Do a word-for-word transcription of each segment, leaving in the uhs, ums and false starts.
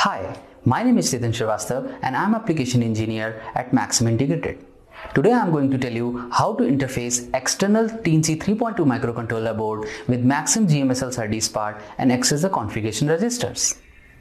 Hi, my name is Chetan Srivastava and I am application engineer at Maxim Integrated. Today I am going to tell you how to interface external T N C three point two microcontroller board with Maxim G M S L SerDes part and access the configuration registers.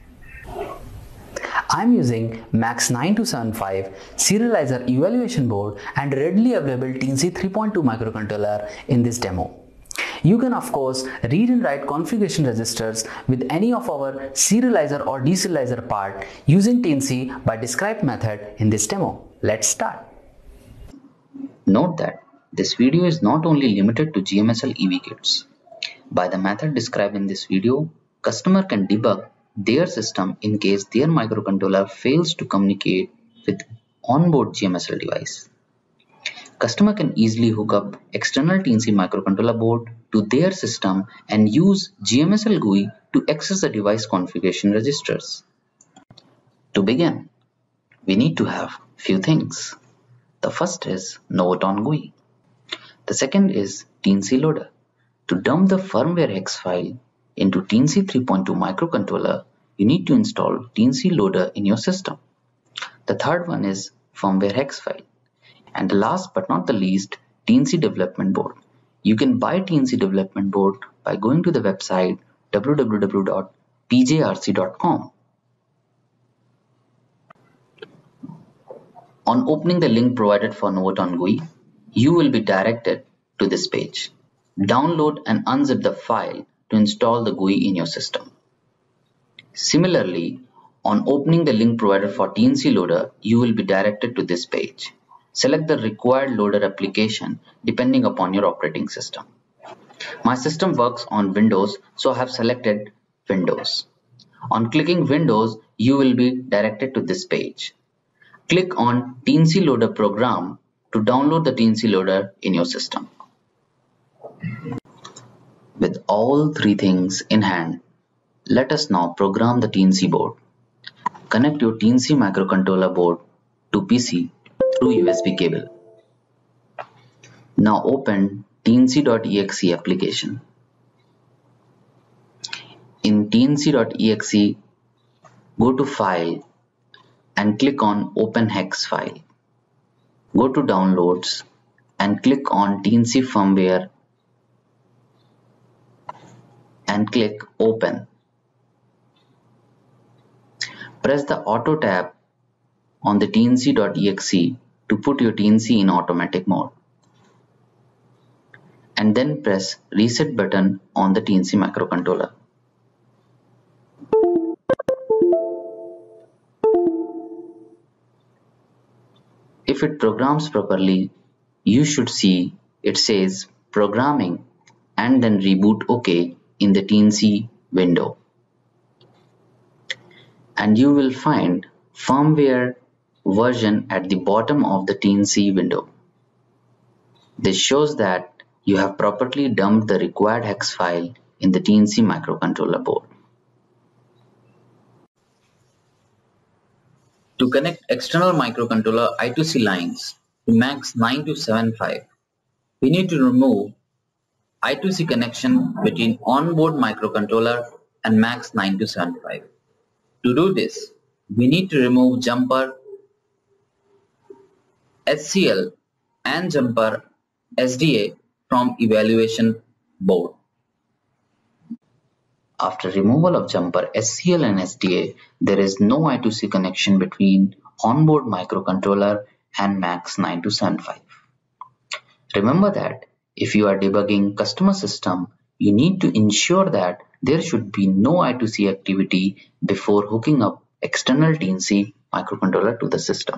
I am using Max nine two seven five serializer evaluation board and readily available T N C three point two microcontroller in this demo. You can of course read and write configuration registers with any of our serializer or deserializer part using T N C by describe method in this demo. Let's start. Note that this video is not only limited to G M S L E V kits. By the method described in this video, customer can debug their system in case their microcontroller fails to communicate with onboard G M S L device. Customer can easily hook up external T N C microcontroller board to their system and use G M S L G U I to access the device configuration registers. To begin, we need to have few things. The first is Novoton G U I. The second is T N C loader. To dump the firmware hex file into T N C three point two microcontroller, you need to install T N C loader in your system. The third one is firmware hex file. And the last but not the least, T N C development board. You can buy T N C development board by going to the website w w w dot p j r c dot com. On opening the link provided for Novoton G U I, you will be directed to this page. Download and unzip the file to install the G U I in your system. Similarly, on opening the link provided for T N C loader, you will be directed to this page. Select the required loader application depending upon your operating system. My system works on Windows, so I have selected Windows. On clicking Windows, you will be directed to this page. Click on T N C loader program to download the T N C loader in your system. With all three things in hand, let us now program the T N C board. Connect your T N C microcontroller board to P C through U S B cable. Now open T N C dot E X E application. In T N C dot E X E, go to File and click on Open Hex file. Go to Downloads and click on T N C firmware and click Open. Press the Auto tab on the T N C dot E X E to put your T N C in automatic mode. And then press Reset button on the T N C microcontroller. If it programs properly, you should see it says Programming and then Reboot OK in the T N C window. And you will find firmware version at the bottom of the T N C window. This shows that you have properly dumped the required hex file in the T N C microcontroller board. To connect external microcontroller I two C lines to Max nine two seven five, we need to remove I two C connection between onboard microcontroller and Max nine two seven five. To do this, we need to remove jumper S C L and jumper S D A from evaluation board. After removal of jumper S C L and S D A, there is no I two C connection between onboard microcontroller and Max nine two seven five. Remember that if you are debugging customer system, you need to ensure that there should be no I two C activity before hooking up external T N C microcontroller to the system.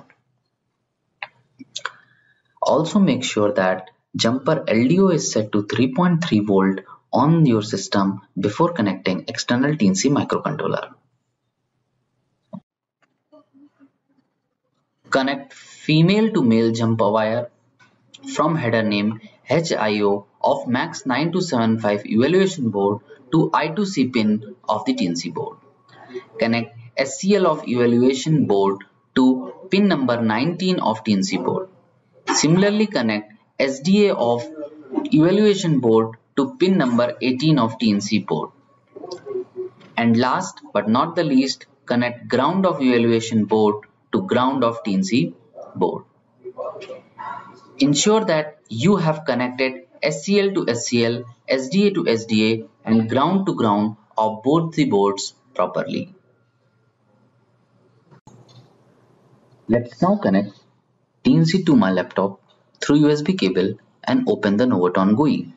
Also make sure that jumper L D O is set to three point three volt on your system before connecting external T N C microcontroller. Connect female to male jumper wire from header name H I O of Max nine two seven five evaluation board to I two C pin of the T N C board. Connect S C L of evaluation board to pin number nineteen of T N C board. Similarly, connect S D A of evaluation board to pin number eighteen of T N C board. And last but not the least, connect ground of evaluation board to ground of T N C board. Ensure that you have connected S C L to S C L, S D A to S D A and ground to ground of both the boards properly. Let's now connect T N C to my laptop through U S B cable and open the Novoton G U I.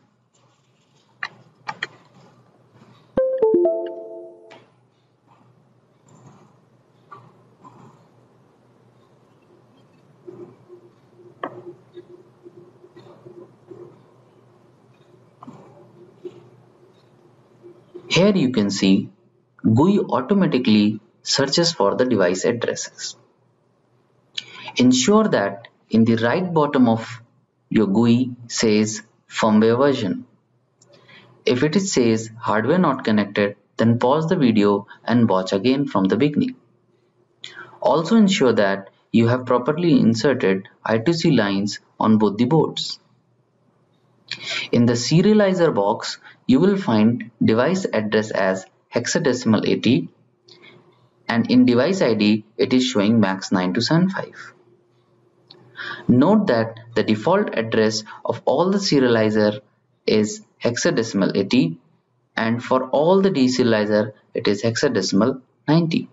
Here you can see G U I automatically searches for the device addresses. Ensure that in the right bottom of your G U I says firmware version. If it says hardware not connected, then pause the video and watch again from the beginning. Also ensure that you have properly inserted I two C lines on both the boards. In the serializer box, you will find device address as hexadecimal eighty and in device I D it is showing MAX nine two seven five. Note that the default address of all the serializer is hexadecimal eighty and for all the deserializer it is hexadecimal ninety.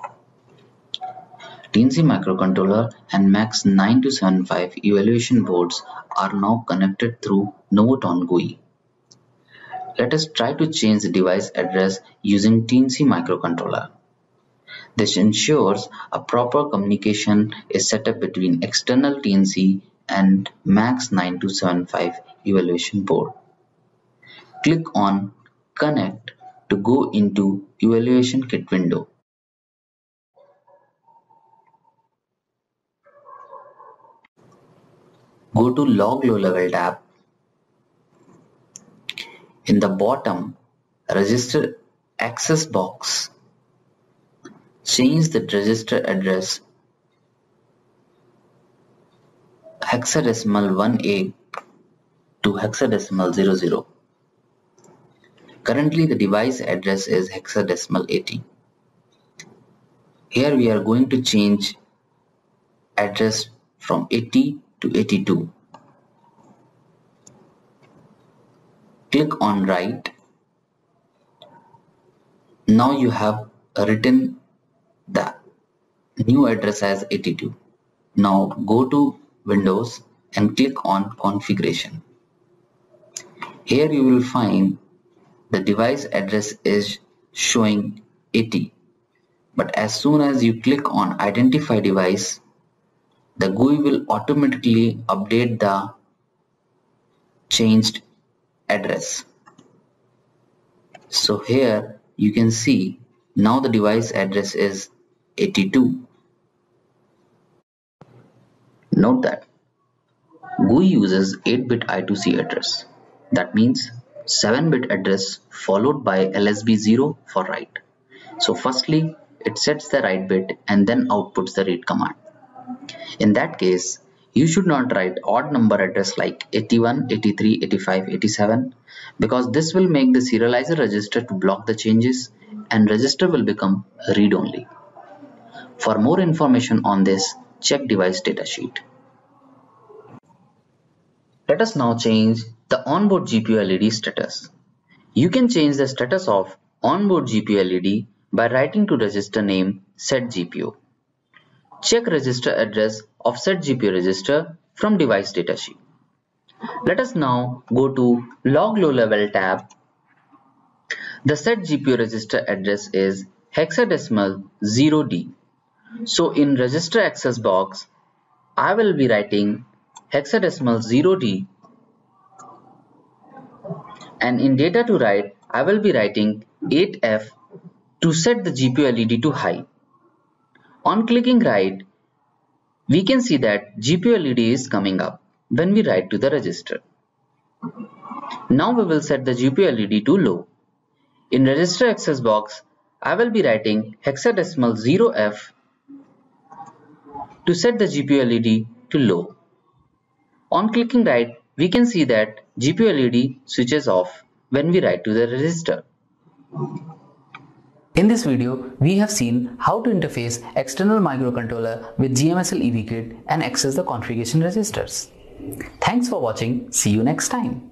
T N C microcontroller and MAX nine two seven five evaluation boards are now connected through Novoton G U I. Let us try to change the device address using T N C microcontroller. This ensures a proper communication is set up between external T N C and MAX nine two seven five evaluation board. Click on Connect to go into Evaluation Kit window. Go to Log Low Level tab. In the bottom register access box, change the register address hexadecimal one A to hexadecimal zero zero. Currently the device address is hexadecimal eighty. Here we are going to change address from eighty to eighty-two. Click on Write. Now you have written the new address as eighty-two. Now go to Windows and click on Configuration. Here you will find the device address is showing eighty. But as soon as you click on Identify Device, the G U I will automatically update the changed address. So here you can see now the device address is eighty-two. Note that G U I uses eight bit I two C address. That means seven bit address followed by L S B zero for write. So firstly it sets the write bit and then outputs the read command. In that case, you should not write odd number address like eighty-one, eighty-three, eighty-five, eighty-seven because this will make the serializer register to block the changes and register will become read only. For more information on this, check device datasheet. Let us now change the onboard G P U L E D status. You can change the status of onboard G P U L E D by writing to register name set G P U. Check register address of set G P U register from device datasheet. Let us now go to Log Low Level tab. The set G P U register address is hexadecimal zero D. So in register access box, I will be writing hexadecimal zero D and in data to write, I will be writing eight F to set the G P U L E D to high. On clicking write, we can see that G P U L E D is coming up when we write to the register. Now we will set the G P U L E D to low. In register access box, I will be writing hexadecimal zero F to set the G P U L E D to low. On clicking write, we can see that G P U L E D switches off when we write to the register. In this video, we have seen how to interface external microcontroller with G M S L EVKit and access the configuration registers. Thanks for watching. See you next time.